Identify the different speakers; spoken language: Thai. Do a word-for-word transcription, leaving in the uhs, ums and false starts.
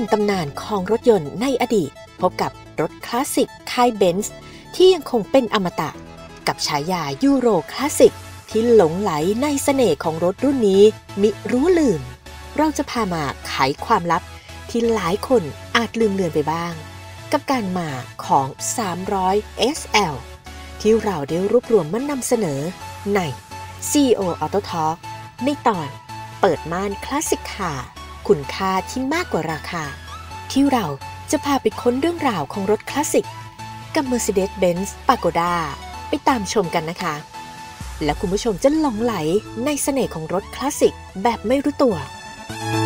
Speaker 1: ตำนานของรถยนต์ในอดีตพบกับรถคลาสสิกค่ายเบนซ์ที่ยังคงเป็นอมตะกับฉายายูโรคลาสสิกที่หลงไหลในเสน่ห์ของรถรุ่นนี้มิรู้ลืมเราจะพามาไขความลับที่หลายคนอาจลืมเลือนไปบ้างกับการมาของ สามร้อย เอส แอล ที่เราได้รวบรวมมานำเสนอใน ซี อี โอ Auto Talk ในตอนเปิดม่านคลาสสิกคาร์คุณค่าที่มากกว่าราคาที่เราจะพาไปค้นเรื่องราวของรถคลาสสิกกับ Mercedes-Benz Pagoda ไปตามชมกันนะคะแล้วคุณผู้ชมจะหลงไหลในเสน่ห์ของรถคลาสสิกแบบไม่รู้ตัว